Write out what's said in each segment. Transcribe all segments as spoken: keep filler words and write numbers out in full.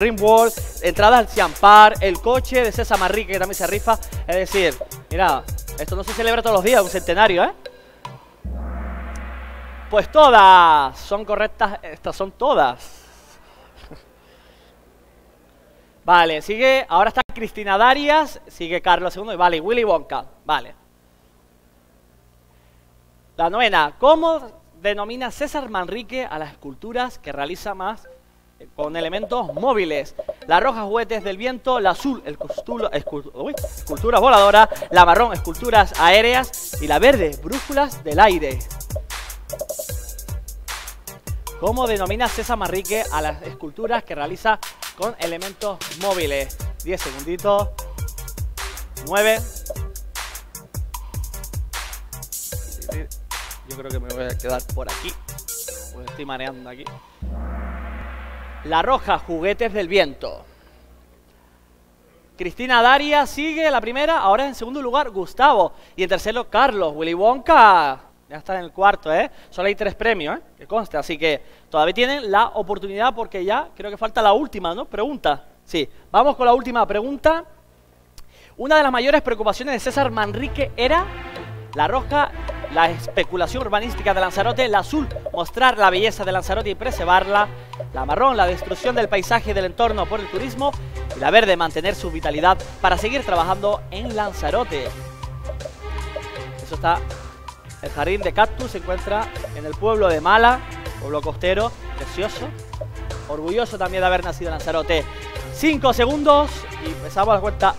Rimworld, entradas al Ciampar, el coche de César Manrique que también se rifa. Es decir, mira, esto no se celebra todos los días, un centenario, ¿eh? Pues todas son correctas, estas son todas. Vale, sigue, ahora está Cristina Darias, sigue Carlos segundo y vale, Willy Wonka, vale. La novena, ¿cómo denomina César Manrique a las esculturas que realiza más con elementos móviles? La roja, juguetes del viento; la azul, escultura, uy, esculturas voladoras; la marrón, esculturas aéreas; y la verde, brújulas del aire. ¿Cómo denomina César Manrique a las esculturas que realiza con elementos móviles? diez segunditos. nueve. Yo creo que me voy a quedar por aquí, porque estoy mareando aquí. La roja, juguetes del viento. Cristina Darias sigue la primera, ahora en segundo lugar Gustavo. Y en tercero Carlos. Willy Wonka ya está en el cuarto, ¿eh? Solo hay tres premios, ¿eh? Que conste, así que todavía tienen la oportunidad porque ya creo que falta la última, ¿no? Pregunta. Sí, vamos con la última pregunta. Una de las mayores preocupaciones de César Manrique era la roja, la especulación urbanística de Lanzarote; la azul, mostrar la belleza de Lanzarote y preservarla; la marrón, la destrucción del paisaje y del entorno por el turismo; y la verde, mantener su vitalidad para seguir trabajando en Lanzarote. Eso está. El jardín de cactus se encuentra en el pueblo de Mala, pueblo costero, precioso. Orgulloso también de haber nacido en Lanzarote. Cinco segundos y empezamos la cuenta.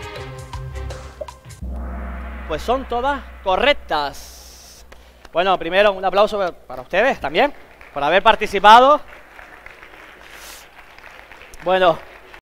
Pues son todas correctas. Bueno, primero un aplauso para ustedes también, por haber participado. Bueno.